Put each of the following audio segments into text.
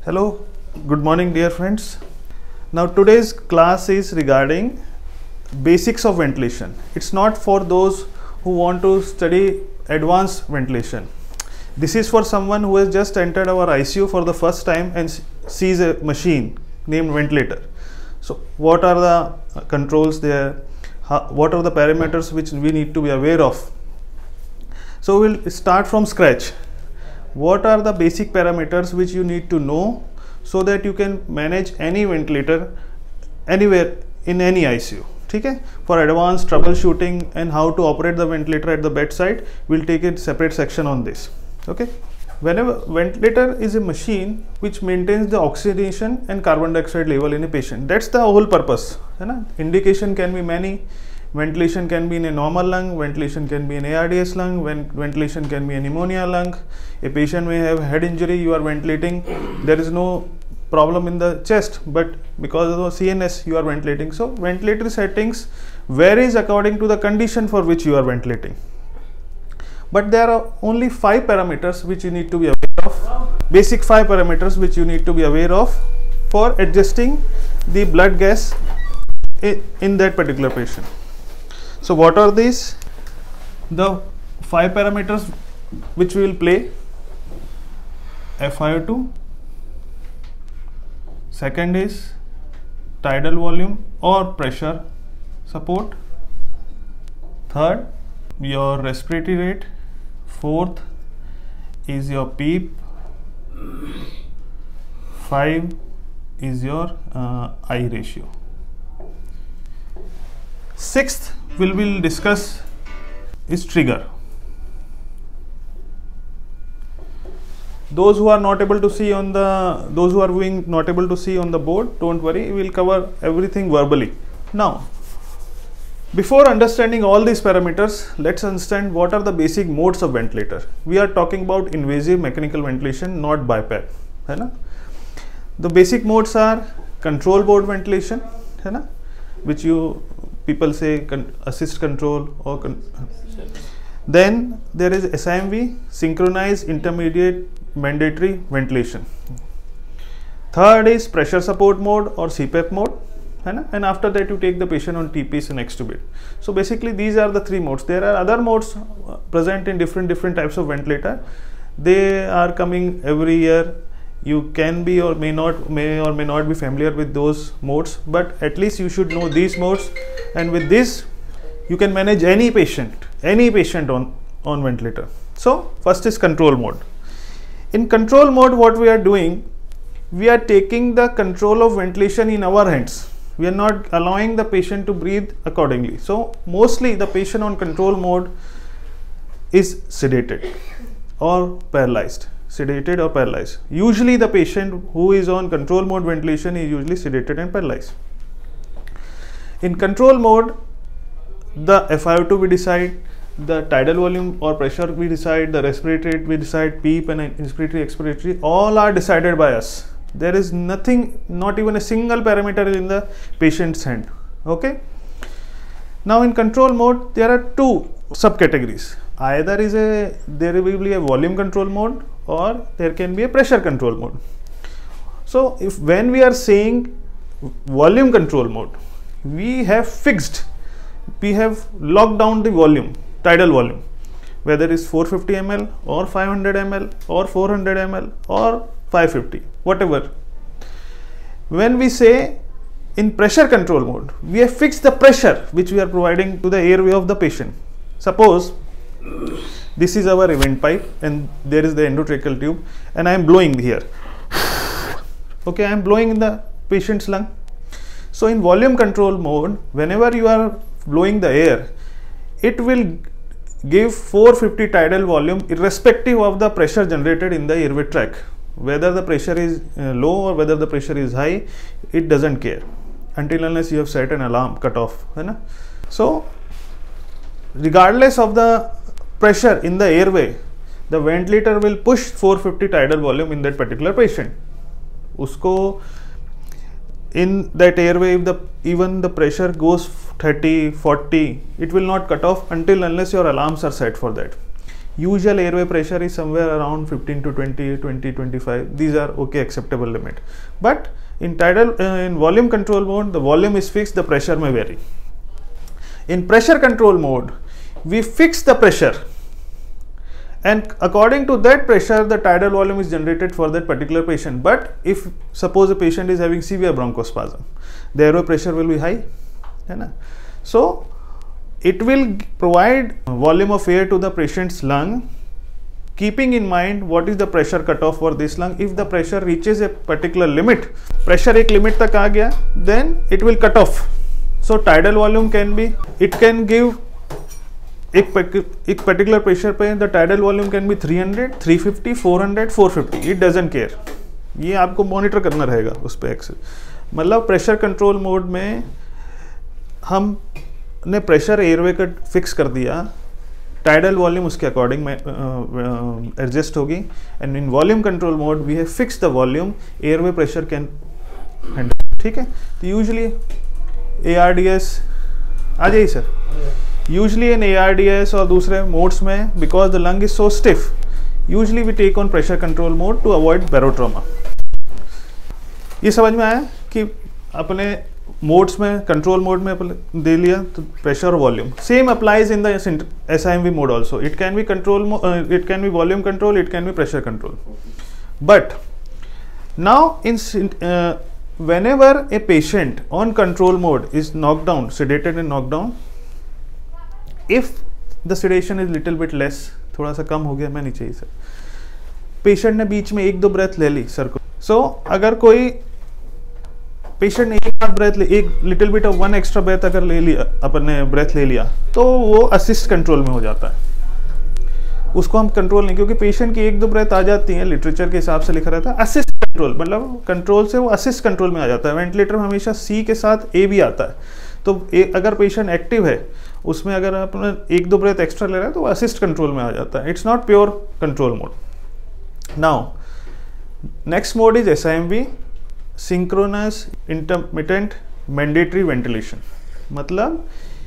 Hello, good morning dear friends. Now today's class is regarding basics of ventilation. It's not for those who want to study advanced ventilation. This is for someone who has just entered our ICU for the first time and sees a machine named ventilator. So what are the controls there? What are the parameters which we need to be aware of? So we'll start from scratch. What are the basic parameters which you need to know so that you can manage any ventilator anywhere in any ICU? Okay? For advanced troubleshooting and how to operate the ventilator at the bedside, we'll take a separate section on this. Okay? Whenever ventilator is a machine which maintains the oxygenation and carbon dioxide level in a patient. That's the whole purpose. Indication can be many. Ventilation can be in a normal lung, ventilation can be in ARDS lung, ventilation can be a pneumonia lung. A patient may have head injury, you are ventilating, there is no problem in the chest, but because of the CNS you are ventilating. So ventilatory settings varies according to the condition for which you are ventilating. But there are only 5 parameters which you need to be aware of, basic 5 parameters which you need to be aware of for adjusting the blood gas in that particular patient. So what are these? The 5 parameters which we will play: FiO2, second is tidal volume or pressure support, third your respiratory rate, fourth is your PEEP, 5 is your I ratio. Sixth we will discuss is trigger. Those who are not able to see on the, those who are viewing not able to see on the board, don't worry, we will cover everything verbally. Now, before understanding all these parameters, let's understand what are the basic modes of ventilator. We are talking about invasive mechanical ventilation, not BiPAP. The basic modes are control mode ventilation, which people say assist control or then there is SIMV, synchronized intermediate mandatory ventilation. Third is pressure support mode or CPAP mode, and after that you take the patient on TPs and extubate. So basically these are the 3 modes. There are other modes present in different types of ventilator. They are coming every year. You can be or may not be familiar with those modes, but at least you should know these modes, and with this you can manage any patient on ventilator. So first is control mode. In control mode, what we are doing, we are taking the control of ventilation in our hands. We are not allowing the patient to breathe accordingly. So mostly the patient on control mode is sedated or paralyzed. Usually the patient who is on control mode ventilation is usually sedated and paralyzed. In control mode, the FiO2 we decide, the tidal volume or pressure we decide, the respiratory rate we decide, PEEP and inspiratory, expiratory, all are decided by us. There is nothing, not even a single parameter in the patient's hand. Okay. Now in control mode, there are 2 subcategories. Either there will be a volume control mode or there can be a pressure control mode. So when we are saying volume control mode, we have locked down the volume, tidal volume, whether it's 450 ml or 500 ml or 400 ml or 550, whatever. When we say in pressure control mode, we have fixed the pressure which we are providing to the airway of the patient. Suppose this is our event pipe and there is the endotracheal tube and I am blowing here. Okay, I am blowing in the patient's lung. So in volume control mode, whenever you are blowing the air, it will give 450 tidal volume irrespective of the pressure generated in the airway tract. Whether the pressure is low or whether the pressure is high, it doesn't care until unless you have set an alarm cut off. So regardless of the pressure in the airway, the ventilator will push 450 tidal volume in that particular patient. Usko in that airway, if even the pressure goes 30, 40, it will not cut off until unless your alarms are set for that. Usual airway pressure is somewhere around 15 to 20, 25. These are okay, acceptable limit. But in in volume control mode, the volume is fixed, the pressure may vary. In pressure control mode, we fix the pressure, and according to that pressure, the tidal volume is generated for that particular patient. But if suppose a patient is having severe bronchospasm, the airway pressure will be high, है ना? So it will provide volume of air to the patient's lung, keeping in mind what is the pressure cutoff for this lung. If the pressure reaches a particular limit, pressure एक limit तक आ गया, then it will cut off. So tidal volume can be, it can give एक particular pressure पे the tidal volume can be 300, 350, 400, 450. It doesn't care. ये आपको monitor करना रहेगा उस पर एक्सेस. मतलब प्रेशर कंट्रोल मोड में हमने प्रेशर एयरवे का फिक्स कर दिया, टाइडल वॉल्यूम उसके अकॉर्डिंग एडजस्ट होगी. And in volume control mode we have fix the volume, airway pressure can handle. ठीक है. तो यूजुअली ARDS आ जाइए सर. यूजुअली इन ARDS और दूसरे मोड्स में, because the lung is so stiff, usually we take on pressure control mode to avoid barotrauma. ये समझ में आया कि अपने मोड्स में, कंट्रोल मोड में दे लिया तो प्रेशर और volume. Same applies in the SIMV mode also. It can be control, it can be volume control, it can be pressure control. But now in whenever a patient on control mode is knocked down, sedated and knocked down, if the sedation is little bit less, थोड़ा सा कम हो गया, मैं नहीं चाहिए sir, patient ने बीच में 1-2 breath ले ली सर को. सो अगर कोई पेशेंट ने एक ब्रेथ ले, एक little bit of 1 extra breath अगर ले लिया, अपने ब्रेथ ले लिया, तो वो असिस्ट कंट्रोल में हो जाता है. उसको हम कंट्रोल नहीं, क्योंकि पेशेंट की 1-2 ब्रेथ आ जाती है, लिटरेचर के हिसाब से लिखा रहता है असिस्ट कंट्रोल, मतलब कंट्रोल से वो असिस्ट कंट्रोल में आ जाता है. वेंटिलेटर में हमेशा C के साथ A भी आता है. तो अगर पेशेंट एक्टिव है, उसमें अगर अपना 1-2 ब्रेथ एक्स्ट्रा ले रहा है तो वो असिस्ट कंट्रोल में आ जाता है. It's not pure control mode. Now next mode is SIMV, synchronous intermittent mandatory ventilation. मतलब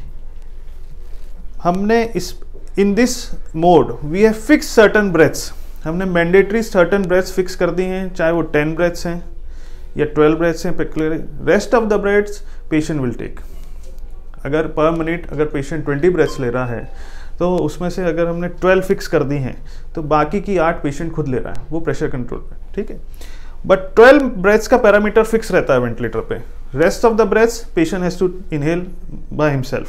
हमने in this mode we have fix certain breaths. हमने मैंडेटरी सर्टन ब्रेथ्स फिक्स कर दी हैं, चाहे वो 10 ब्रेथ्स हैं या 12 ब्रेथ्स हैं. Rest of the breaths patient will take. अगर पर मिनट अगर पेशेंट 20 ब्रेथ्स ले रहा है, तो उसमें से अगर हमने 12 फिक्स कर दी हैं, तो बाकी की 8 पेशेंट खुद ले रहा है, वो प्रेशर कंट्रोल पे. ठीक है. बट 12 ब्रेथ्स का पैरामीटर फिक्स रहता है वेंटिलेटर पे. Rest of the breaths patient has to inhale by himself.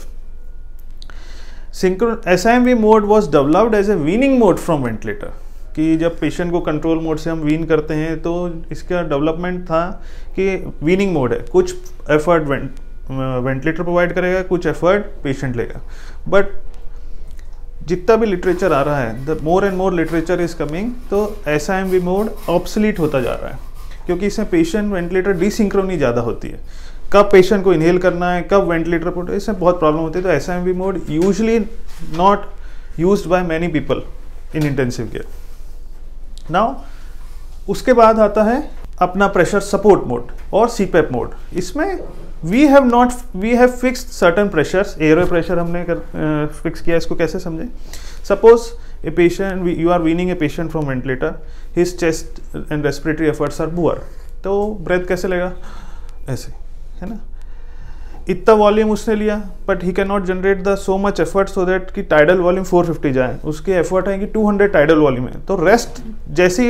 SIMV mode was developed as a weaning mode from ventilator. कि जब पेशेंट को कंट्रोल मोड से हम वीन करते हैं, तो इसका डेवलपमेंट था कि वीनिंग मोड है, कुछ एफर्ट वेंटिलेटर प्रोवाइड करेगा, कुछ एफर्ट पेशेंट लेगा. बट जितना भी लिटरेचर आ रहा है, the more and more literature is coming, तो SIMV मोड ऑब्सोलीट होता जा रहा है, क्योंकि इसमें पेशेंट वेंटिलेटर डिसिंक्रोनी ज़्यादा होती है. कब पेशेंट को इनहेल करना है, कब वेंटिलेटर पर, इसमें बहुत प्रॉब्लम होती है. तो SIMV mode usually not used by many people in intensive care. Now उसके बाद आता है अपना प्रेशर सपोर्ट मोड और CPAP मोड. इसमें we have fixed certain pressures. Airway pressure हमने फिक्स किया. इसको कैसे समझें? Suppose a patient, you are weaning a patient from ventilator, his chest and respiratory efforts are poor. तो ब्रेथ कैसे लेगा? ऐसे, है ना. इतना वॉल्यूम उसने लिया, but he can not generate the so much effort so that कि टाइडल वॉल्यूम 450 जाए. उसके एफर्ट है कि 200 टाइडल वॉल्यूम है. तो रेस्ट जैसी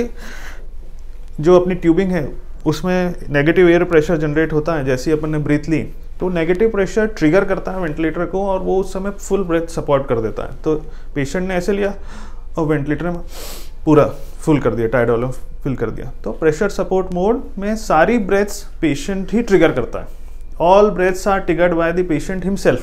जो अपनी ट्यूबिंग है उसमें नेगेटिव एयर प्रेशर जनरेट होता है, जैसे अपन ने ब्रीथ ली, तो नेगेटिव प्रेशर ट्रिगर करता है वेंटिलेटर को, और वो उस समय फुल ब्रेथ सपोर्ट कर देता है. तो पेशेंट ने ऐसे लिया और वेंटिलेटर में पूरा फुल कर दिया, टाइडल वॉल्यूम फिल कर दिया. तो प्रेशर सपोर्ट मोड में सारी ब्रेथ्स पेशेंट ही ट्रिगर करता है. All breaths are triggered by the patient himself.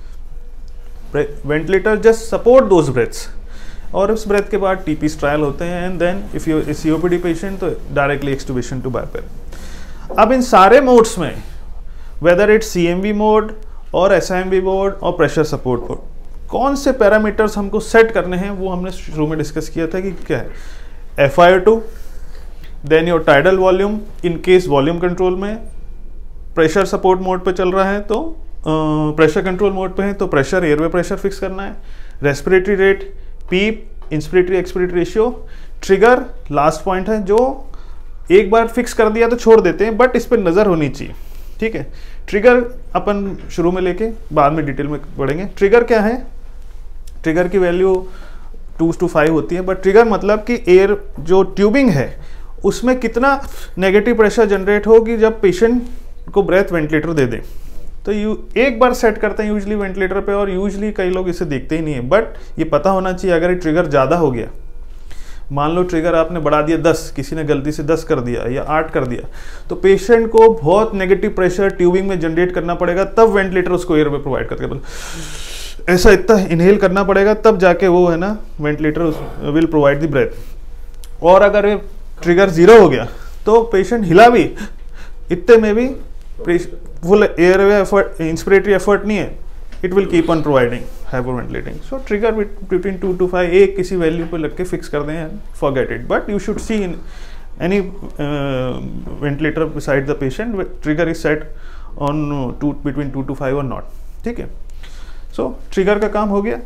Ventilator just support those breaths. और उस ब्रेथ के बाद TPs ट्रायल होते हैं, and then if you COPD patient, तो डायरेक्टली एक्सटुबेशन टू BiPAP. अब इन सारे मोड्स में, वेदर इट्स CMV मोड और SIMV मोड और प्रेशर सपोर्ट मोड, कौन से पैरामीटर्स हमको सेट करने हैं, वो हमने शुरू में डिस्कस किया था कि क्या है. FiO2, then your tidal volume in case volume control में, प्रेशर सपोर्ट मोड पे चल रहा है तो प्रेशर कंट्रोल मोड पे है तो प्रेशर, एयरवे प्रेशर फिक्स करना है, respiratory rate, PEEP, inspiratory expiratory ratio, trigger last point है जो एक बार फिक्स कर दिया तो छोड़ देते हैं, बट इस पर नज़र होनी चाहिए, ठीक है। ट्रिगर अपन शुरू में लेके बाद में डिटेल में पढ़ेंगे। ट्रिगर क्या है? ट्रिगर की वैल्यू 2:5 होती है, बट ट्रिगर मतलब कि एयर जो ट्यूबिंग है उसमें कितना नेगेटिव प्रेशर जनरेट होगी जब पेशेंट को ब्रेथ वेंटिलेटर दे दें। तो एक बार सेट करते हैं यूजली वेंटिलेटर पे, और यूजली कई लोग इसे देखते ही नहीं है, बट ये पता होना चाहिए अगर ये ट्रिगर ज़्यादा हो गया, मान लो ट्रिगर आपने बढ़ा दिया 10, किसी ने गलती से 10 कर दिया या 8 कर दिया, तो पेशेंट को बहुत नेगेटिव प्रेशर ट्यूबिंग में जनरेट करना पड़ेगा, तब वेंटिलेटर उसको एयर में प्रोवाइड करके ऐसा इतना इनहेल करना पड़ेगा, तब जाके वो है ना ventilator will provide the breath. और अगर ये ट्रिगर 0 हो गया तो पेशेंट हिला भी, इतने में भी full airway effort, inspiratory effort नहीं है, it will keep on providing hyperventilating. So trigger between 2 to 5 एक किसी वैल्यू पे लग के फिक्स कर दें, forget it, but you should see in any ventilator beside the patient trigger is set on between 2 to 5 और नॉट, ठीक है। सो ट्रिगर का काम हो गया।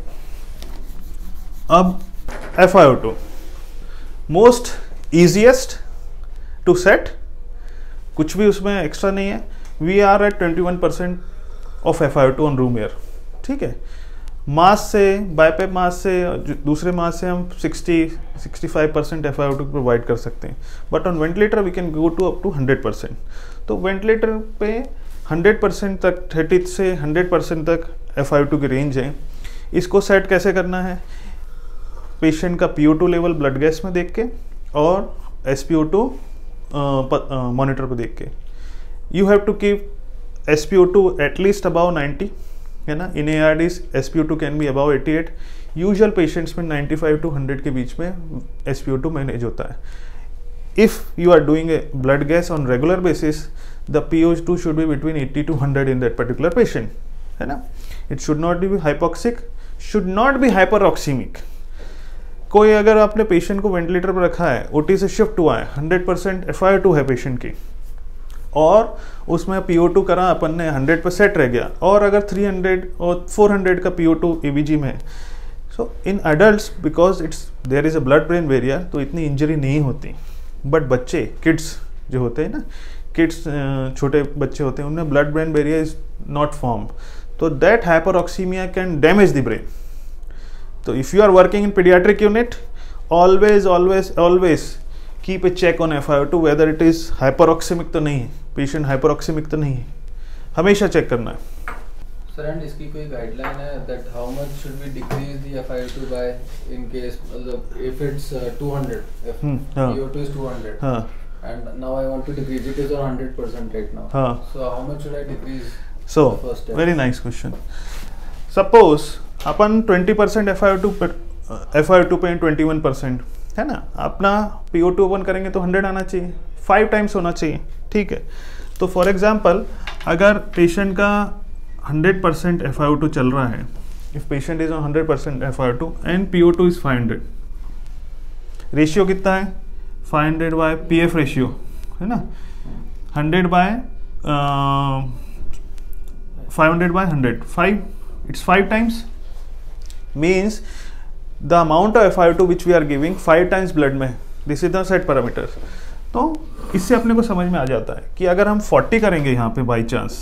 अब FiO2 most easiest to set, कुछ भी उसमें एक्स्ट्रा नहीं है। We are at 21% of FiO2 on room air, ठीक है। मास से, बाइपेप मास से, दूसरे मास से हम 60-65% FiO2 प्रोवाइड कर सकते हैं, but on ventilator we can go to up to 100%। तो वेंटिलेटर पे 100% तक, 30 से 100% तक FiO2 की रेंज है। इसको सेट कैसे करना है? पेशेंट का PO2 लेवल ब्लड गैस में देख के और SpO2 मॉनिटर पे देख के। You have to keep SpO2 at least about 90, है ना। In ARDs SpO2 can be about 88, usual patients में 95 to 100 के बीच में SpO2 मैनेज होता है। If you are doing a blood gas on regular basis, the PO2 should be between 80 to 100 in that particular patient, है ना। It should not be hypoxic, should not be hyperoxemic. कोई अगर आपने patient को ventilator पर रखा है, OT से शिफ्ट हुआ है, 100% FiO2 है पेशेंट की, और उसमें PO2 करा अपन ने 100 पे सेट रह गया, और अगर 300 और 400 का PO2 ABG में है, so in adults because it's there is a blood brain barrier, तो इतनी इंजरी नहीं होती। बट बच्चे, किड्स जो होते हैं ना, किड्स छोटे बच्चे होते हैं, उनमें blood brain barrier is not form, तो that hyperoxemia can damage the brain. So if you are working in pediatric unit, always keep a check on FiO2 whether it is hyperoxemic तो नहीं है, patient hyperoxemic तो नहीं है, हमेशा check करना है। Sir, and इसकी कोई गाइडलाइन है that how much should we decrease the FiO2 by in case if it's 200, if PO2 is 200, and now I want to decrease it is on 100% right now. So how much should I decrease? So very nice question. Suppose upon 20% FiO2 पे 21%, है ना, अपना PO2 open करेंगे तो 100 आना चाहिए, 5 times होना चाहिए, ठीक है। तो फॉर एग्जांपल अगर पेशेंट का 100% FiO2 चल रहा है, if patient is on 100% FiO2 and PO2 is 500, ratio कितना है? 500 बाय PF रेशियो, है ना, 100 by 500 by 100, 5, it's 5 times, means the amount of FiO2 which we are giving 5 times blood में, this is the set parameters। तो इससे अपने को समझ में आ जाता है कि अगर हम 40 करेंगे यहाँ पे बाई चांस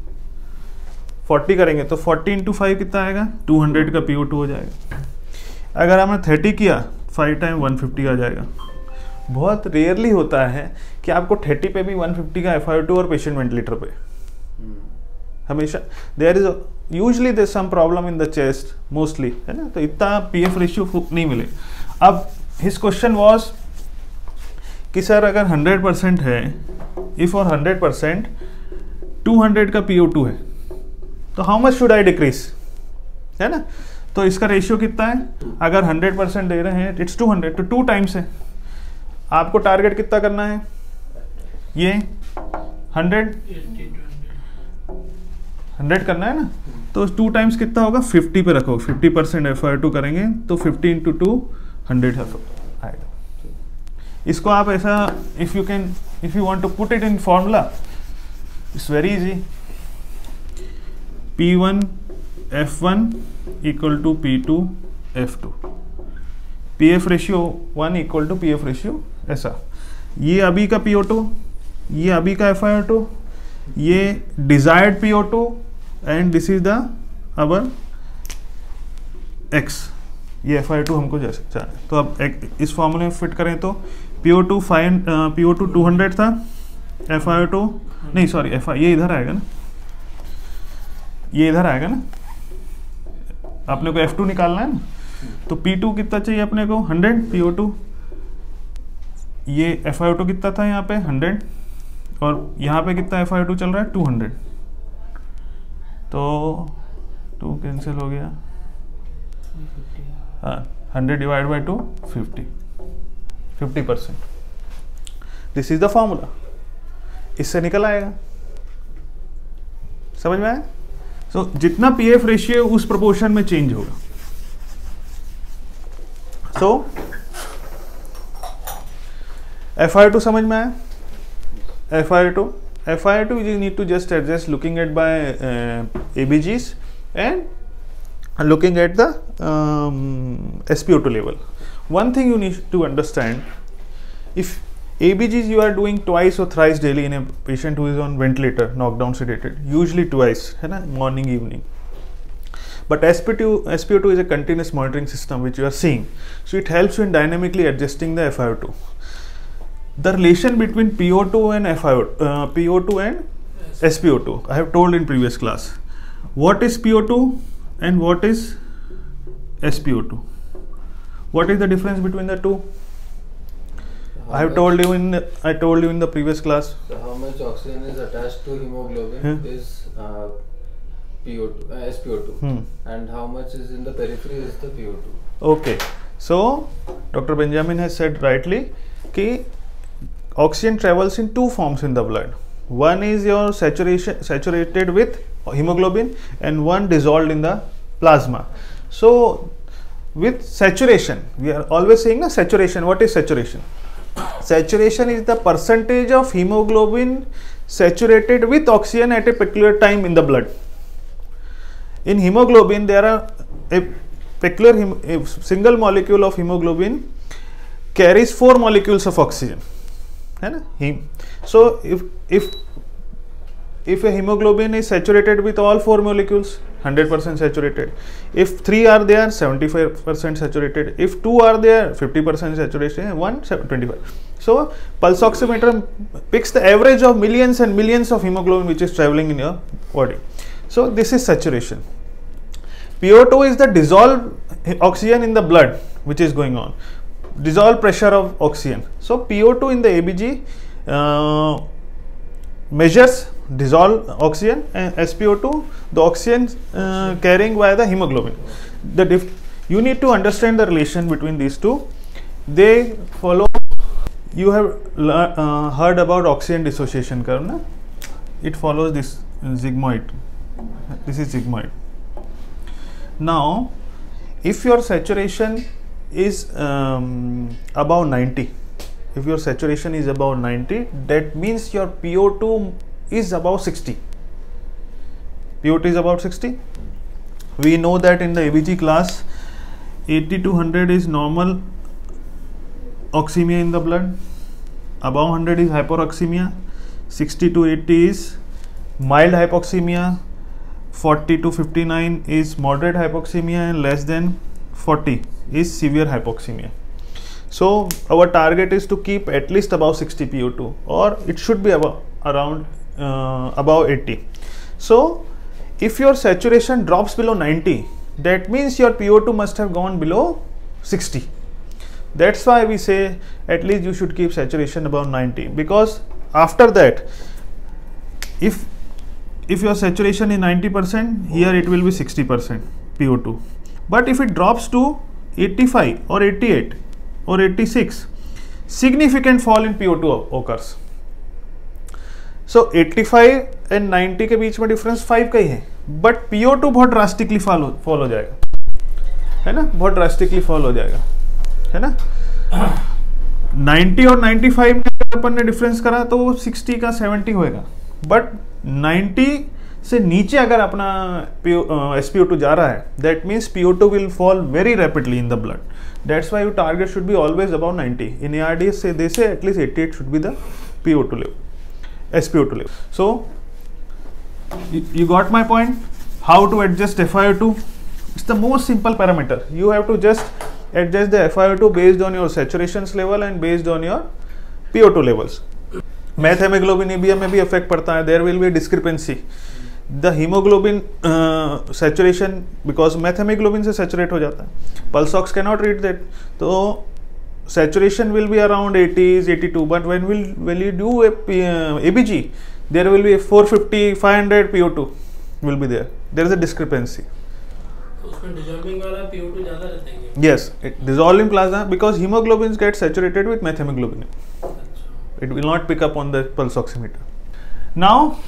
40 करेंगे तो 40 into 5 कितना आएगा? 200 का PO2 हो जाएगा। अगर हमने 30 किया 5 टाइम 150 आ जाएगा। बहुत रेयरली होता है कि आपको 30 पे भी 150 का FiO2 और पेशेंट वेंटिलेटर पे, हमेशा there is usually there some problem in the chest mostly, है ना, तो इतना PF रेशियो नहीं मिले। अब हिज क्वेश्चन वाज कि सर अगर 100% है, इफ और 100% 200 का PO2 है, तो how much should I decrease, है ना। तो इसका रेशियो कितना है? अगर 100% दे रहे हैं इट्स 200, तो 2 टाइम्स है। आपको टारगेट कितना करना है? ये 100 करना है ना, तो 2 टाइम्स कितना होगा? 50 पे रखो, 50% FiO2 करेंगे तो 50 into 2 100 आएगा। इसको आप ऐसा if you want to put it in formula, it's very easy. P1 F1 equal to P2 F2, PF ratio 1 equal to PF ratio ऐसा, ये अभी का PO2, ये अभी का FiO2, ये desired PO2 and this is the our X, ये FiO2 हमको जैसे चाहिए। तो अब इस फॉर्मूले में फिट करें तो PO2 200 था, FiO2 नहीं सॉरी ये इधर आएगा ना, ये इधर आएगा ना, अपने को F2 निकालना है ना, तो P2 कितना चाहिए अपने को 100 PO2, ये FiO2 कितना था यहाँ पे 100 और यहाँ पे कितना FiO2 चल रहा है 200, तो 2 कैंसिल हो गया, हाँ 100 divide by 2 50%। This is the formula, इससे निकल आएगा, समझ में आया? सो जितना PF रेशियो उस प्रोपोर्शन में चेंज होगा। सो FiO2 समझ में आया? FiO2 you need to just adjust looking at by ABGs and looking at the SpO2 level. One thing you need to understand, if ABGs you are doing twice or thrice daily in a patient who is on ventilator, knockdown sedated, usually twice, है ना, morning evening. But SpO2 is a continuous monitoring system which you are seeing, so it helps you in dynamically adjusting the FiO2. The relation between PO2 and PO2 and SpO2 I have told in previous class. What is PO2 and what is SpO2? What is the difference between the two? I told you in the previous class. So how much oxygen is attached to hemoglobin is SpO2, and how much is in the periphery is the PO2. Okay, so Dr. Benjamin has said rightly कि oxygen travels in two forms in the blood. One is your saturated with hemoglobin and one dissolved in the plasma. So with saturation, we are always saying a saturation. What is saturation? Saturation is the percentage of hemoglobin saturated with oxygen at a particular time in the blood. In hemoglobin, there are a single molecule of hemoglobin carries 4 molecules of oxygen. So if a hemoglobin is saturated with all 4 molecules, 100% saturated. If 3 are there, 75% saturated. If 2 are there, 50% saturation. 1, 25. So pulse oximeter picks the average of millions and millions of hemoglobin which is traveling in your body. So this is saturation. PO2 is the dissolved oxygen in the blood which is going on. Dissolved pressure of oxygen. So PO2 in the ABG measures dissolved oxygen, and SpO2 the oxygen carrying via the hemoglobin. You need to understand the relation between these two. They follow. You have heard about oxygen dissociation curve, na? It follows this sigmoid. This is sigmoid. Now if your saturation is above 90, if your saturation is above 90, that means your PO2 is above 60. PO2 is about 60. We know that in the ABG class 80 to 100 is normal oxemia in the blood, above 100 is hyperoxemia, 60 to 80 is mild hypoxemia, 40 to 59 is moderate hypoxemia, and less than 40 is severe hypoxemia. So our target is to keep at least above 60 PO2, or it should be above above 80. So if your saturation drops below 90, that means your PO2 must have gone below 60. That's why we say at least you should keep saturation above 90, because after that, if your saturation is 90%, here it will be 60% PO2. But if it drops to 85 or 88 or 86, significant fall in PO2 occurs. So 85 and 90 के बीच में difference 5 का ही है, but PO2 बहुत drastically fall हो जाएगा, है ना, बहुत ड्रास्टिकली फॉल हो जाएगा, है ना। 90 और 95 में अपन ने डिफरेंस करा तो वो 60 का 70 होएगा, बट 90 से नीचे अगर अपना SpO2 जा रहा है, that means PO2 will fall very rapidly in the blood. That's why your target should be always above 90. In ARDS they say at least 88 should be the PO2 level, SpO2 level. So you got my point. How to adjust FiO2? It's the most simple parameter. You have to just adjust the FiO2 based on your saturations level and based on your PO2 levels. Methhemoglobinemia में भी effect पड़ता है. There will be discrepancy. The hemoglobin saturation, because methemoglobin से saturate हो जाता है. Pulse ox cannot read that. तो saturation will be around 80s, 82. But when you do a ABG, there will be a 450, 500 PO2 will be there. There is a discrepancy. उसमें dissolving वाला PO2 ज़्यादा रहता है. Yes, dissolving plasma, because hemoglobins get saturated with methemoglobin. It will not pick up on the pulse oximeter. Now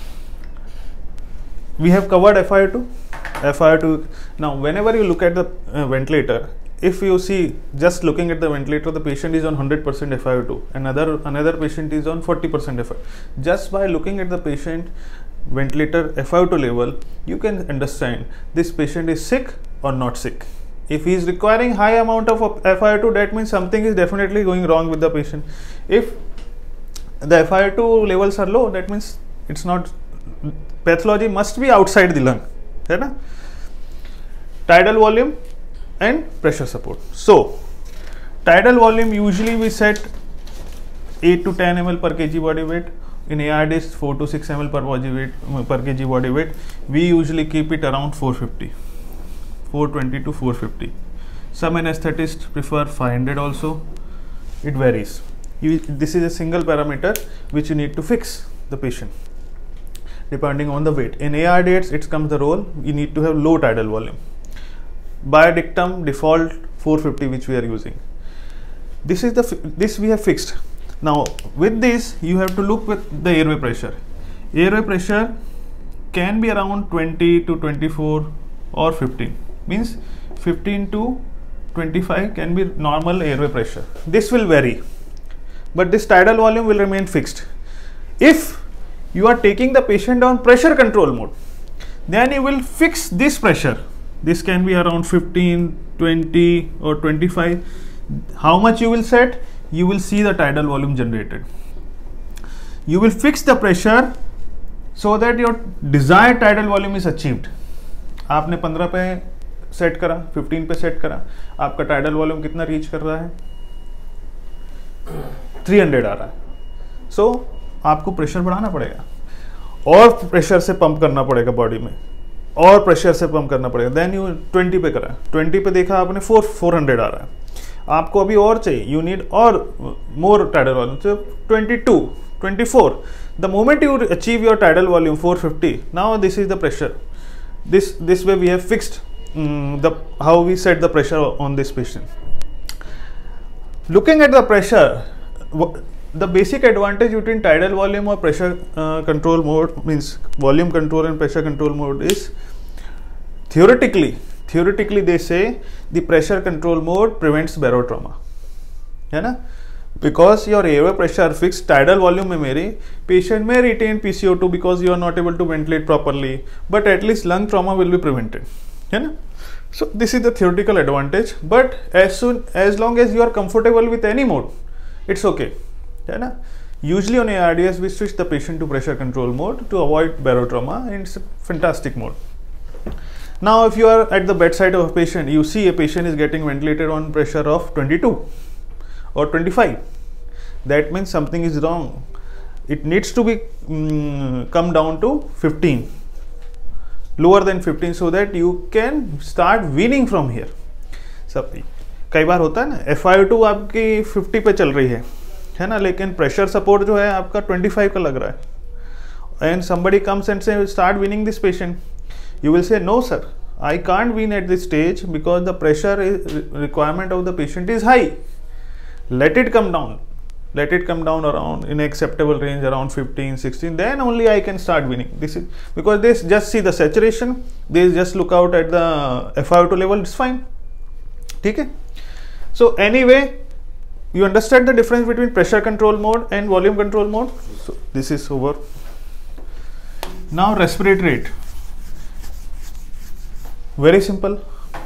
we have covered FiO2. Now whenever you look at the ventilator, if you see just looking at the ventilator, the patient is on 100% FiO2 and another patient is on 40% FiO2. Just by looking at the patient ventilator FiO2 level, you can understand this patient is sick or not sick. If he is requiring high amount of FiO2, that means something is definitely going wrong with the patient. If the FiO2 levels are low, that means it's not, pathology must be outside the lung, है ना? Tidal volume and pressure support. So tidal volume usually we set 8 to 10 ml per kg body weight. In ARDS 4 to 6 ml per kg body weight. We usually keep it around 450, 420 to 450. Some anesthetists prefer 500 also. It varies. This is a single parameter which you need to fix the patient depending on the weight. In ARDS it comes the role, you need to have low tidal volume. By dictum default 450 which we are using. This we have fixed. Now with this you have to look with the airway pressure. Airway pressure can be around 20 to 24 or 15. Means 15 to 25 can be normal airway pressure. This will vary, but this tidal volume will remain fixed. If you are taking the patient on pressure control mode, then you will fix this pressure. This can be around 15, 20 or 25. How much you will set? You will see the tidal volume generated. You will fix the pressure so that your desired tidal volume is achieved. आपने 15 पे set करा, 15 पे set करा, आपका tidal volume कितना reach कर रहा है? 300 आ रहा है. So आपको प्रेशर बढ़ाना पड़ेगा और प्रेशर से पंप करना पड़ेगा बॉडी में, और प्रेशर से पंप करना पड़ेगा. देन यू 20 पे करा, 20 पे देखा आपने 400 आ रहा है, आपको अभी और चाहिए, यू नीड और more tidal volume. so 22, 24. The moment you achieve your tidal volume 450, now this is the pressure. This way we have fixed how we set the pressure on this patient. Looking at the pressure, the basic advantage between tidal volume or pressure control mode, means volume control and pressure control mode, is theoretically they say the pressure control mode prevents barotrauma, है ना? Because your airway pressure fixed, tidal volume में मेरे patient may retain PCO2 because you are not able to ventilate properly, but at least lung trauma will be prevented, है ना? So this is the theoretical advantage, but as long as you are comfortable with any mode, it's okay, है ना? Usually on ARDS we switch the patient to pressure control mode to avoid barotrauma, and it's a fantastic mode. Now if you are at the bedside of a patient, you see a patient is getting ventilated on pressure of 22 or 25, that means something is wrong. It needs to be come down to 15, lower than 15, so that you can start weaning from here. सब कई बार होता है ना, FiO2 आपकी 50 पे चल रही है ना, लेकिन प्रेशर सपोर्ट जो है आपका 25 का लग रहा है, and somebody comes and say start weaning this patient. You will say, no sir, I can't wean at this stage because the pressure requirement of the patient is high. Let it come down. Let it come down around in acceptable range, around 15, 16. Then only I can start weaning. This is because they just see the saturation. They just look out at the FiO2 level. It's fine. Okay. So anyway, you understand the difference between pressure control mode and volume control mode. So this is over. Now respiratory rate. Very simple.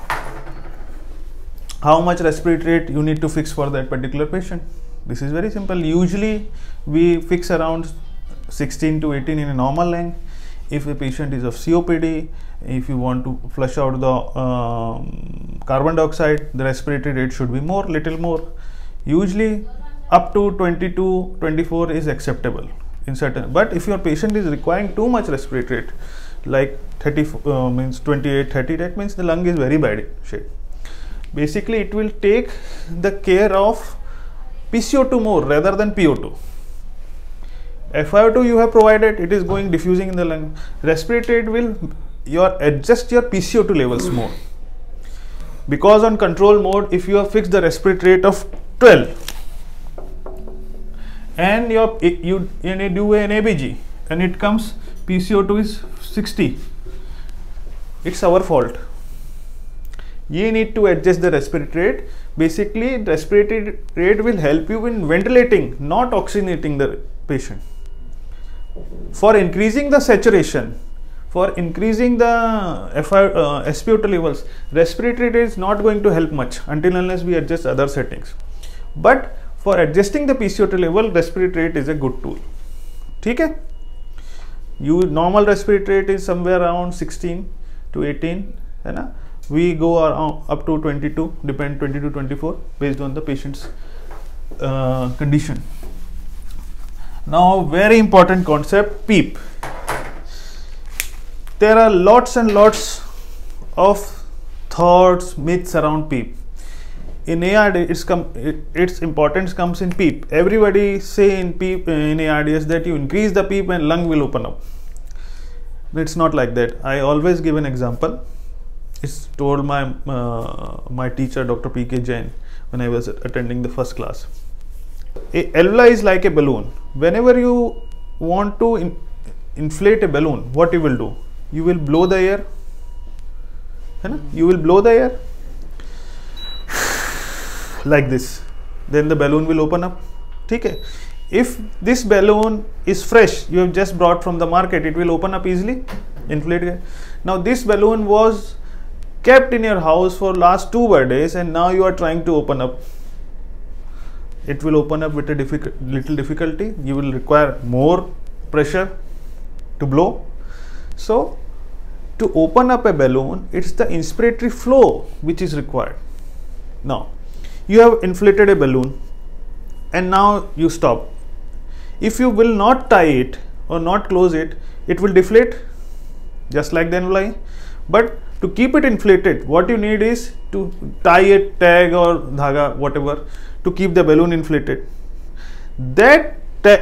How much respiratory rate you need to fix for that particular patient? This is very simple. Usually we fix around 16 to 18 in a normal length. If a patient is of COPD, if you want to flush out the carbon dioxide, the respiratory rate should be more, little more. Usually up to 22, 24 is acceptable in certain, but if your patient is requiring too much respiratory rate, like 30 means 28, 30, that means the lung is very bad shape. Basically it will take the care of PCO2 more rather than PO2. FiO2 you have provided, it is going diffusing in the lung. Respiratory rate will adjust your PCO2 levels more, because on control mode, if you have fixed the respiratory rate of 12 and you do an ABG and it comes PCO2 is 60, it's our fault. You need to adjust the respiratory rate. Basically respiratory rate will help you in ventilating, not oxygenating the patient. For increasing the saturation, for increasing the SpO2 levels, respiratory rate is not going to help much until unless we adjust other settings. But for adjusting the PCO2 level, respiratory rate is a good tool. Okay? Normal respiratory rate is somewhere around 16 to 18. We go up to 22, depend 22 to 24 based on the patient's condition. Now, very important concept, PEEP. There are lots and lots of thoughts, myths around PEEP. In ARD, its importance comes in PEEP. Everybody say in PEEP in ARDS that you increase the PEEP and lung will open up. It's not like that. I always give an example. It's told my my teacher Dr. P.K. Jain when I was attending the first class. A alveoli is like a balloon. Whenever you want to inflate a balloon, what you will do? You will blow the air. You will blow the air like this. Then the balloon will open up. Okay. If this balloon is fresh, you have just brought from the market, it will open up easily, inflate it. Now this balloon was kept in your house for last 2 birthdays and now you are trying to open up. It will open up with a little difficulty. You will require more pressure to blow. So to open up a balloon, it's the inspiratory flow which is required. Now you have inflated a balloon and now you stop. If you will not tie it or not close it, it will deflate just like the alveoli. But to keep it inflated, what you need is to tie a tag or dhaga, whatever, to keep the balloon inflated. That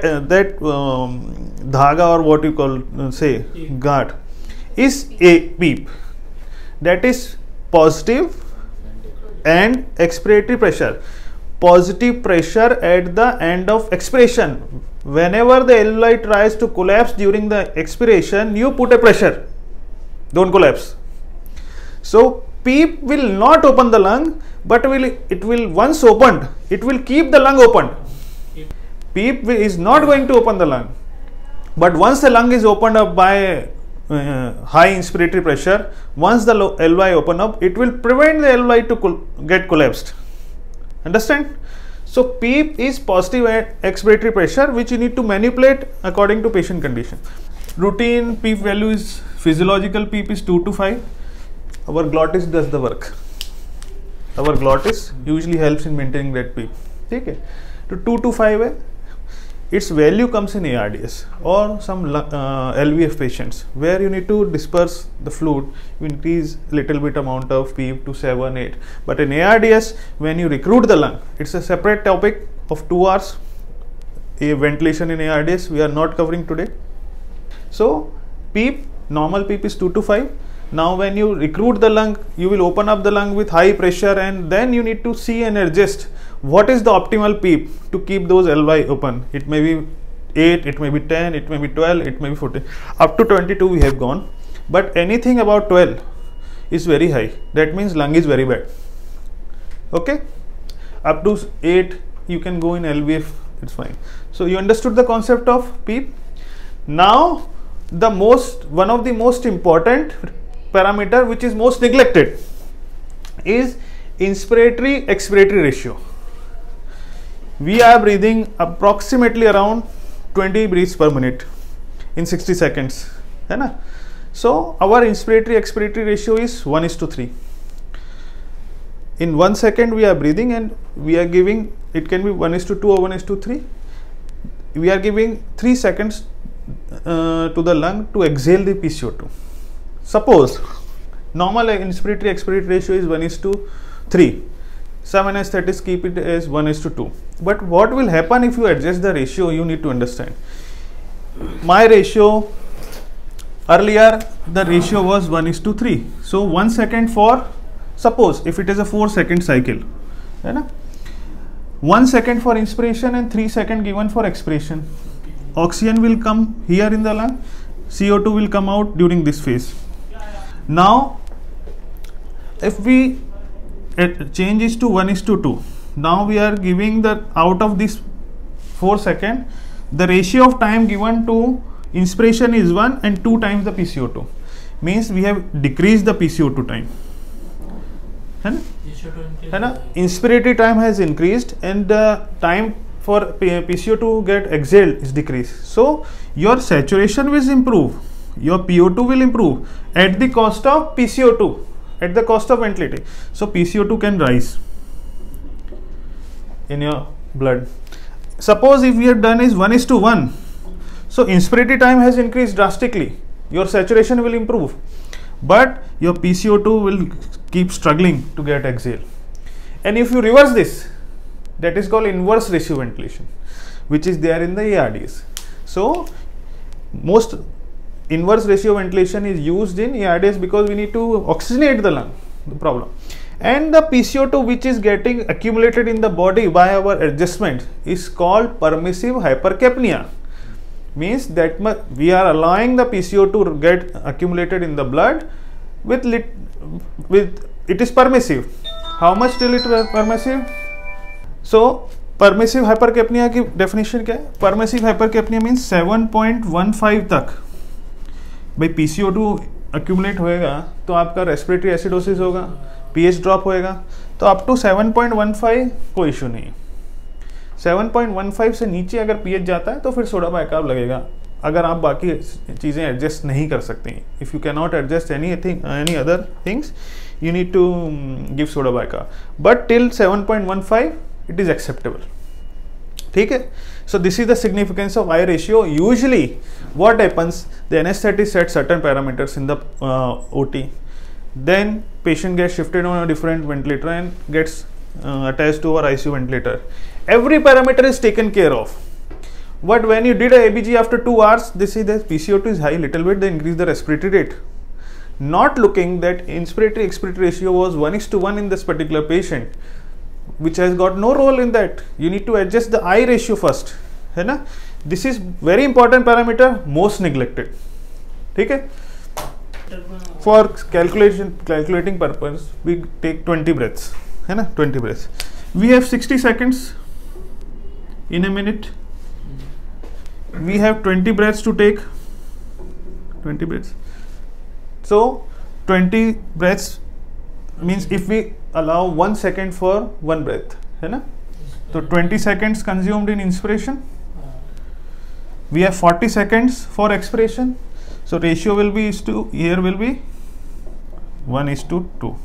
dhaga or what you call say guard is a PEEP. That is positive and expiratory pressure. Positive pressure at the end of expiration. Whenever the alveoli tries to collapse during the expiration, you put a pressure. Don't collapse. So PEEP will not open the lung, but it will once opened, it will keep the lung opened. PEEP is not going to open the lung, but once the lung is opened up by high inspiratory pressure, once the alveoli open up, it will prevent the alveoli to get collapsed. Understand? So PEEP is positive expiratory pressure which you need to manipulate according to patient condition. Routine PEEP value is, physiological PEEP is 2 to 5. Our glottis does the work. Our glottis usually helps in maintaining that PEEP. Okay. To 2 to 5 its value comes in ARDS or some LVF patients where you need to disperse the fluid, you increase little bit amount of PEEP to 7, 8. But in ARDS, when you recruit the lung, it's a separate topic of 2 hours. A ventilation in ARDS we are not covering today. So PEEP, normal PEEP is 2 to 5. Now when you recruit the lung, you will open up the lung with high pressure and then you need to see and adjust what is the optimal PEEP to keep those alveoli open. It may be 8, it may be 10, it may be 12, it may be 14. Up to 22 we have gone, but anything about 12 is very high. That means lung is very bad. Okay, up to 8 you can go in LVF, it's fine. So you understood the concept of PEEP. Now one of the most important parameter which is most neglected is inspiratory expiratory ratio. We are breathing approximately around 20 breaths per minute in 60 seconds, है ना? So our inspiratory expiratory ratio is 1:3. In 1 second we are breathing and we are giving, it can be 1:2 or 1:3. We are giving 3 seconds to the lung to exhale the PCO2. Suppose normal inspiratory expiratory ratio is 1:3. Some anesthetists keep it as 1:2. But what will happen if you adjust the ratio? You need to understand. My ratio earlier, the ratio was 1:3. So 1 second for, suppose if it is a 4 second cycle, है ना? 1 second for inspiration and 3 seconds given for expiration. Oxygen will come here in the lung, CO2 will come out during this phase. Now, if we change is to 1:2, now we are giving the, out of this 4 seconds, the ratio of time given to inspiration is 1 and 2 times the PCO2. Means we have decreased the PCO2 time. है ना? Inspiratory time has increased and the time for PCO2 to get exhaled is decreased. So your saturation will improve, your PO2 will improve at the cost of PCO2, at the cost of ventilating. So PCO2 can rise in your blood. Suppose if we have done is 1:1, so inspiratory time has increased drastically, your saturation will improve, but your PCO2 will keep struggling to get exhale. And if you reverse this, that is called inverse ratio ventilation, which is there in the ARDS. So most inverse ratio ventilation is used in ARDS because we need to oxygenate the lung, the problem. And the PCO2 which is getting accumulated in the body by our adjustment is called permissive hypercapnia. Means that we are allowing the PCO2 to get accumulated in the blood with it is permissive. How much till it is permissive? So permissive hypercapnia की definition क्या है? Permissive hypercapnia means 7.15 तक भाई PCO2 accumulate होएगा तो आपका respiratory acidosis होगा, pH drop होएगा, तो up to 7.15 कोई इशू नहीं है. 7.15 से नीचे अगर pH जाता है तो फिर सोडा बाइकार्ब लगेगा, अगर आप बाकी चीज़ें एडजस्ट नहीं कर सकते हैं. If you can not adjust any other things, you need to give soda bicarb, but till 7.15 it is acceptable. ठीक है? So this is the significance of I ratio. Usually what happens, the anesthetist sets certain parameters in the OT, then patient gets shifted on a different ventilator and gets attached to our ICU ventilator. Every parameter is taken care of, but when you did a ABG after 2 hours, they see that PCO2 is high little bit, they increase the respiratory rate, not looking that inspiratory expiratory ratio was 1:1 in this particular patient, which has got no role in that. You need to adjust the I ratio first, है ना? This is very important parameter, most neglected. ठीक है? For calculating purpose, we take 20 breaths, है ना? 20 breaths. We have 60 seconds in a minute. We have 20 breaths to take. 20 breaths. So 20 breaths means if we allow 1 second for 1 breath, है ना? So 20 seconds consumed in inspiration. We have 40 seconds for expiration. So ratio will be here will be 1:2.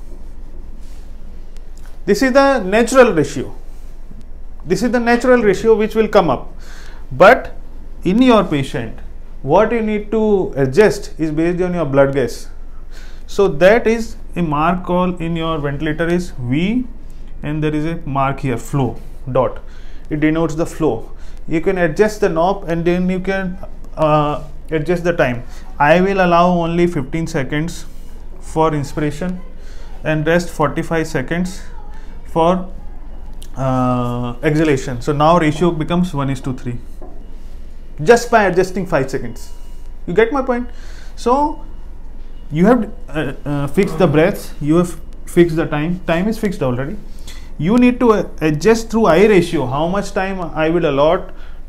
This is the natural ratio. This is the natural ratio which will come up. But in your patient, what you need to adjust is based on your blood gas. So that is a mark called in your ventilator is V, and there is a mark here, flow dot. It denotes the flow. You can adjust the knob and then you can adjust the time. I will allow only 15 seconds for inspiration and rest 45 seconds for exhalation. So now ratio becomes 1:3 just by adjusting 5 seconds. You get my point? So you have fixed the breaths, you have fixed the time is fixed already. You need to adjust through I ratio how much time I will allot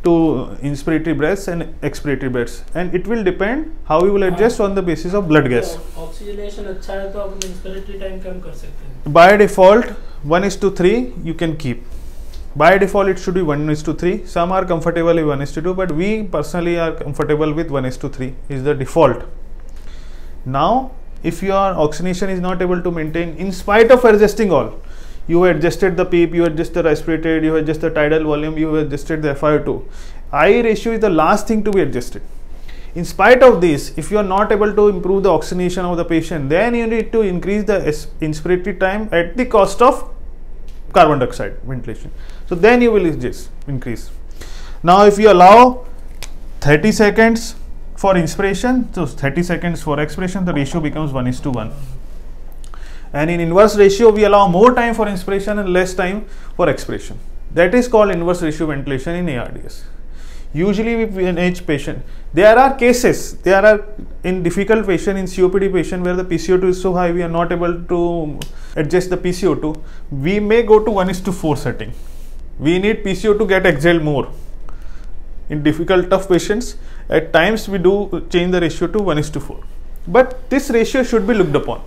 to inspiratory breaths and expiratory breaths, and it will depend how you will adjust on the basis of blood gas. Oxygenation अच्छा है तो आप inspiratory time कम कर सकते हैं. By default 1:3 you can keep. By default it should be 1:3. Some are comfortable with 1:2, but we personally are comfortable with 1:3 is the default. Now if your oxygenation is not able to maintain, in spite of adjusting all, you adjusted the PEEP, you adjusted the respirated, you adjusted the tidal volume, you adjusted the FiO2. I ratio is the last thing to be adjusted. In spite of this, if you are not able to improve the oxygenation of the patient, then you need to increase the inspiratory time at the cost of carbon dioxide ventilation. So then you will just increase. Now if you allow 30 seconds for inspiration, so 30 seconds for expiration, the ratio becomes 1:1. And in inverse ratio, we allow more time for inspiration and less time for expiration. That is called inverse ratio ventilation in ARDS. Usually with an age patient, there are cases, there are in difficult patient, in COPD patient where the PCO2 is so high, we are not able to adjust the PCO2. We may go to 1:4 setting. We need PCO to get exhaled more. In difficult tough patients, at times we do change the ratio to 1:4. But this ratio should be looked upon.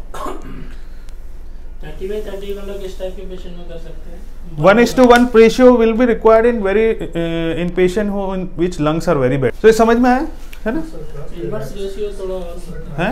30/30 मतलब किस type के patient में कर सकते हैं? 1:1 ratio will be required in in patient who in which lungs are very bad. So ये समझ में आया है ना? इनवर्स रेशियो थोड़ा है?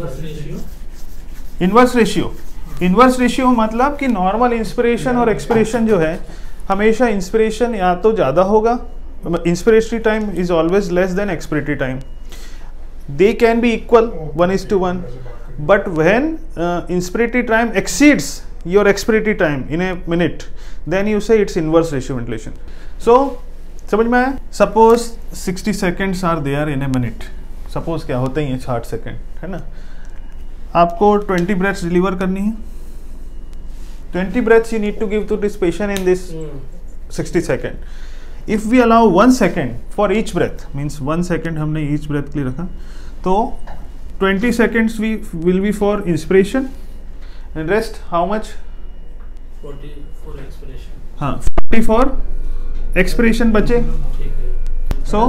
इनवर्स रेशियो मतलब कि नॉर्मल इंस्पिरेशन और एक्सपिरेशन जो है, हमेशा इंस्पिरेशन या तो ज़्यादा होगा, inspiratory time is always less than expiratory time. They can be equal 1:1, but when inspiratory time exceeds your expiratory time in a minute, then you say it's inverse ratio ventilation. So समझ में आया? Suppose 60 seconds are there in a minute. Suppose क्या होते ही है 60 second, है ना? आपको 20 breaths deliver करनी है. 20 breaths you need to give to this patient in this 60 second. If we allow 1 second for each breath, means 1 second हमने each breath के लिए रखा, तो 20 seconds will be for inspiration and rest how much? 40 for expiration. हाँ, 40 for expiration बचे. So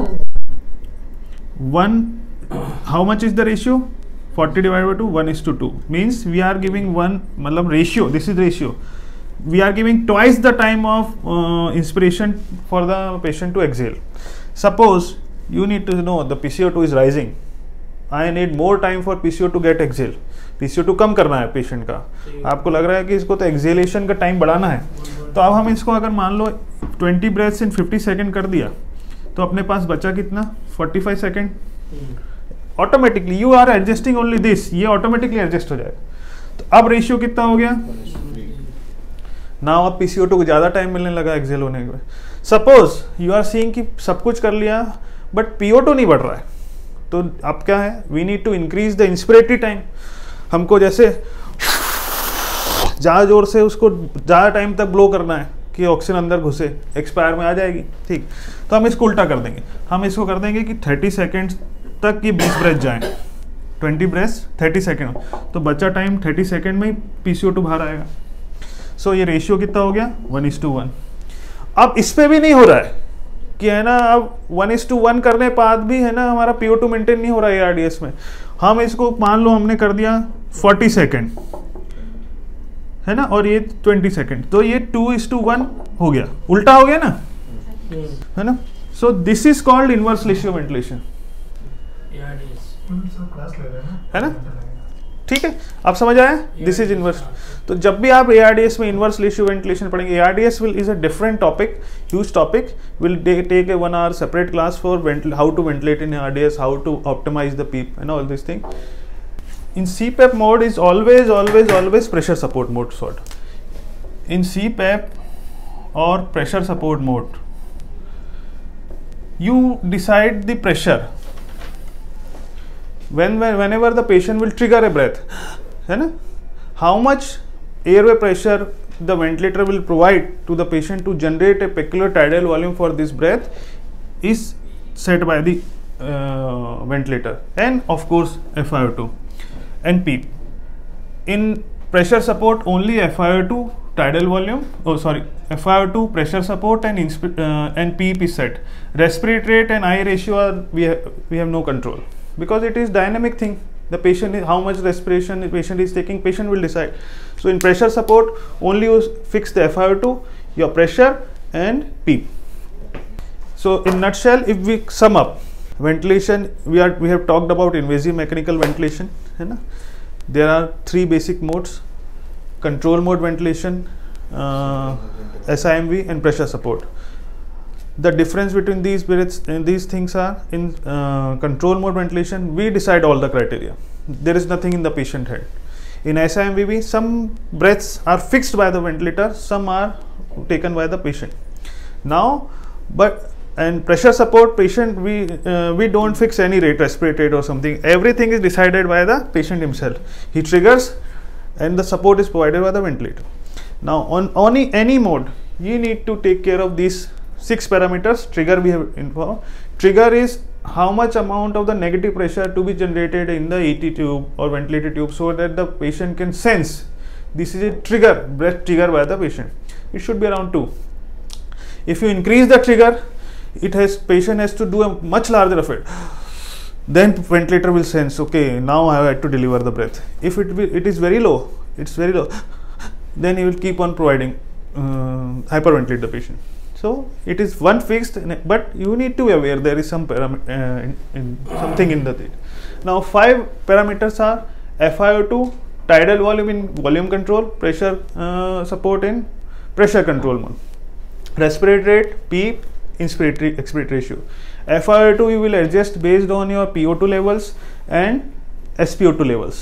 how much is the ratio? 40 divided by 2, 1:2 means we are giving one, मतलब ratio, this is ratio. We are giving twice the time of inspiration for the patient to exhale. Suppose you need to know the PCO2 is rising. I need more time for PCO to get exhale. PCO2 कम करना है patient का. आपको लग रहा है कि इसको तो एक्सेलेशन का टाइम बढ़ाना है, तो अब हम इसको अगर मान लो 20 ब्रेथ्स इन 50 सेकेंड कर दिया, तो अपने पास बचा कितना? 45 second. Automatically you are adjusting only this, ये ऑटोमेटिकली एडजस्ट हो जाएगा. तो अब रेशियो कितना हो गया? नाउ अब PCO2 को ज़्यादा टाइम मिलने लगा एक्सेल होने के बाद. सपोज यू आर सीइंग कि सब कुछ कर लिया बट PO2 नहीं बढ़ रहा है, तो अब क्या है? We need to increase the inspiratory time. हमको जैसे ज़्यादा जोर से उसको ज़्यादा टाइम तक ब्लो करना है कि ऑक्सीजन अंदर घुसे, एक्सपायर में आ जाएगी. ठीक, तो हम इसको उल्टा कर देंगे. हम इसको कर देंगे कि 30 सेकेंड तक ये 20 ब्रेथ जाएँ. 20 ब्रेथ 30 सेकेंड, तो बचा टाइम 30 सेकेंड में ही PCO2 बाहर आएगा. सो ये रेशियो कितना हो गया? 1:1. अब इस पे भी नहीं हो रहा है कि है ना, अब 1:1 करने बाद भी है ना हमारा PO2 मेंटेन नहीं हो रहा है ARDS में. हम इसको मान लो हमने कर दिया 40 सेकेंड, है ना, और ये 20 सेकेंड, तो ये 2:1 हो गया, उल्टा हो गया ना, है ना. So this is called inverse ratio ventilation, है ना. ठीक है, आप समझ आया? This is inverse. तो जब भी आप ARDS में इनवर्स रेशियो वेंटिलेशन पढ़ेंगे, ARDS is a different topic, huge topic. Will take a 1 hour separate class for how to ventilate in ARDS, how to optimize the PEEP and all this thing. In CPAP mode is always pressure support mode sort. In CPAP or pressure support mode, you decide the pressure whenever the patient will trigger a breath, है ना, how much airway pressure the ventilator will provide to the patient to generate a peculiar tidal volume for this breath is set by the ventilator, and of course FiO2 and PEEP. In pressure support only FiO2 tidal volume, FiO2, pressure support, and PEP is set. Respiratory rate and I ratio are we have no control, because it is dynamic thing. The patient is, how much respiration the patient is taking, patient will decide. So in pressure support, only you fix the FiO2, your pressure and PEP. So in nutshell, if we sum up, ventilation, we have talked about invasive mechanical ventilation. There are 3 basic modes: control mode ventilation, SIMV, and pressure support. The difference between these things are, in control mode ventilation, we decide all the criteria. There is nothing in the patient head. In SIMVV, some breaths are fixed by the ventilator, some are taken by the patient. Now, and pressure support, patient, we don't fix any rate, respiratory rate or something. Everything is decided by the patient himself. He triggers, and the support is provided by the ventilator. Now, on any mode, you need to take care of these 6 parameters. Trigger we have informed. Trigger is how much amount of the negative pressure to be generated in the ET tube or ventilator tube, so that the patient can sense this is a trigger, breath trigger by the patient. It should be around 2. If you increase the trigger, patient has to do a much larger effort. Then ventilator will sense, okay, now I have to deliver the breath. If it is very low, then he will keep on providing hyperventilate the patient. So it is one fixed, but you need to be aware there is some something in the thing. Now 5 parameters are FiO2, tidal volume in volume control, pressure support in pressure control mode, respiratory rate, PEP, inspiratory expiratory ratio. FiO2 you will adjust based on your PO2 levels and SpO2 levels.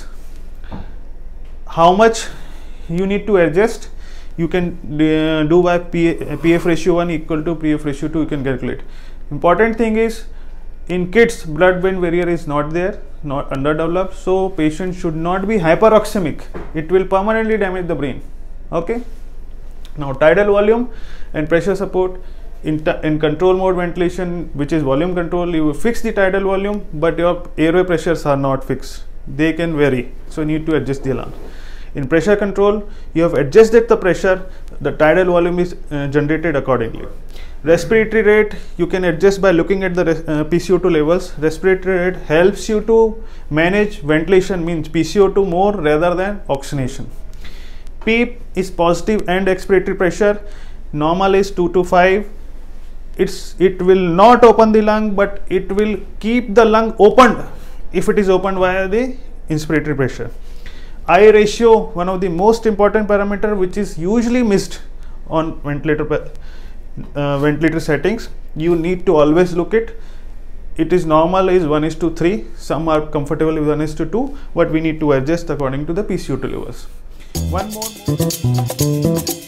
How much you need to adjust, you can do by PF ratio 1 equal to PF ratio 2, you can calculate. Important thing is, in kids, blood-brain barrier is not there, not underdeveloped, so patient should not be hyperoxemic. It will permanently damage the brain. Okay. Now tidal volume and pressure support. In control mode ventilation, which is volume control, you fix the tidal volume, but your airway pressures are not fixed. They can vary, so you need to adjust the alarm. In pressure control, you have adjusted the pressure, the tidal volume is generated accordingly. Respiratory rate, you can adjust by looking at the PCO2 levels. Respiratory rate helps you to manage ventilation, means PCO2 more rather than oxygenation. PEP is positive end expiratory pressure. Normal is 2 to 5. It will not open the lung, but it will keep the lung opened if it is opened via the inspiratory pressure. I ratio, one of the most important parameter which is usually missed on ventilator settings. You need to always look it. It is normal is 1:3. Some are comfortable with 1:2, but we need to adjust according to the PCO2 levels. One more.